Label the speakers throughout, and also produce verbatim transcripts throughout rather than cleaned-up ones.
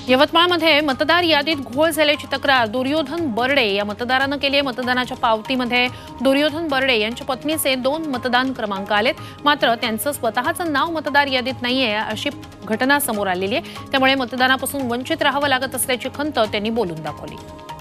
Speaker 1: यवतमाळमध्ये मतदार यादीत घोळ झाल्याची तक्रार दुर्योधन बर्डे या मतदारानं केली आहे। मतदानाच्या पावतीमध्ये दुर्योधन बर्डे यांच्या पत्नीचे दोन मतदान क्रमांक आलेत, मात्र त्यांचं स्वतःचं नाव मतदार यादीत नाहीये अशी घटना समोर आलेली आहे। त्यामुळे मतदानापासून वंचित राहावं लागत असल्याची खंत त्यांनी बोलून दाखवली।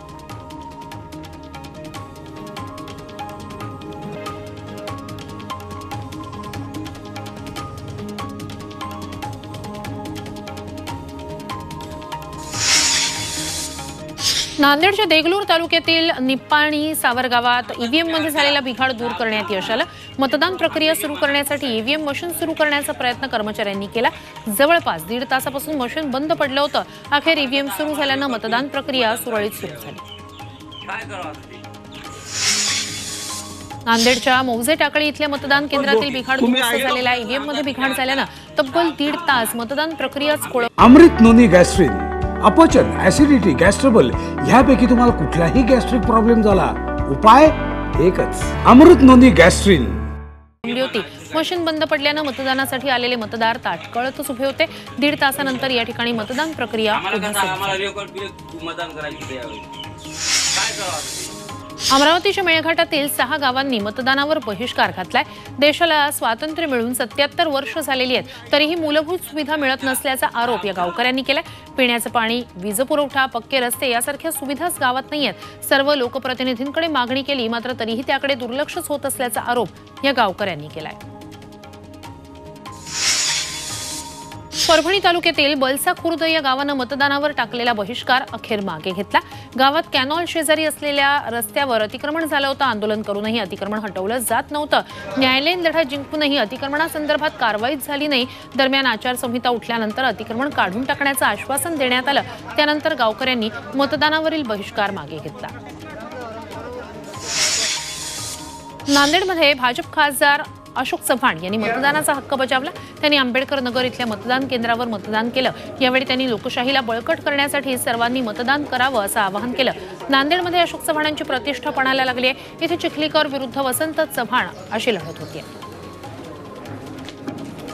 Speaker 1: नांदेडच्या देगलूर तालुक्यातील निप्पाणी सावर गावात ईव्हीएम मध्ये झालेला बिघाड दूर करण्यात यश आलं। मतदान प्रक्रिया सुरू करण्यासाठी ईव्हीएम मशीन सुरू करण्याचा प्रयत्न कर्मचाऱ्यांनी केला। जवळपास दीड तासापासून मशीन बंद पडलं होतं। अखेर ईव्हीएम सुरू झाल्यानं मतदान प्रक्रिया सुरळीत सुरू झाली। नांदेडच्या मौजे टाकळी इथल्या मतदान केंद्रातील बिघाड दुरुस्त झालेला ईव्हीएम मध्ये बिघाड झाल्यानं तब्बल दीड तास मतदान प्रक्रियाच खोळंबली।
Speaker 2: अमृत नोनी गॅस्ट्रिन, अपचन, ऍसिडिटी, गॅस्ट्रबल ह्यापैकी तुम्हाला कुठलाही गॅस्ट्रिक प्रॉब्लेम झाला, उपाय एकच, अमृत नोनी गॅस्ट्रिन।
Speaker 1: होती मशीन बंद पडल्यानं मतदानासाठी आलेले मतदार ताटकळतच उभे होते। दीड तासानंतर या ठिकाणी मतदान प्रक्रिया पुन्हा अमरावतीच्या मेळघाटातील सहा गावांनी मतदानावर बहिष्कार घातलाय। देशाला स्वातंत्र्य मिळून सत्याहत्तर वर्ष झालेली आहेत, तरीही मूलभूत सुविधा मिळत नसल्याचा आरोप या गावकऱ्यांनी केलाय। पिण्याचं पाणी, वीज पुरवठा, पक्के रस्ते यासारख्या सुविधाच गावात नाहीयेत। सर्व लोकप्रतिनिधींकडे मागणी केली, मात्र तरीही त्याकडे दुर्लक्षच होत असल्याचा आरोप या गावकऱ्यांनी केलाय। परभणी तालुक्यातील बलसा खुर्द या गावानं मतदानावर टाकलेला बहिष्कार अखेर मागे घेतला। गावात कॅनॉल शेजारी असलेल्या रस्त्यावर अतिक्रमण झालं होतं। आंदोलन करूनही अतिक्रमण हटवलं जात नव्हतं। न्यायालयीन लढा जिंकूनही अतिक्रमणासंदर्भात कारवाईच झाली नाही। दरम्यान आचारसंहिता उठल्यानंतर अतिक्रमण काढून टाकण्याचं आश्वासन देण्यात आलं। त्यानंतर गावकऱ्यांनी मतदानावरील बहिष्कार मागे घेतला। नांदेडमध्ये भाजप खासदार अशोक चव्हाण यांनी मतदानाचा हक्क बजावला। त्यांनी आंबेडकर नगर इथल्या मतदान केंद्रावर मतदान केलं। यावेळी त्यांनी लोकशाहीला बळकट करण्यासाठी सर्वांनी मतदान करावं असं आवाहन केलं। नांदेडमध्ये अशोक चव्हाणांची प्रतिष्ठा पणाला लागली आहे। इथे चिखलीकर विरुद्ध वसंत चव्हाण अशी लढत होती।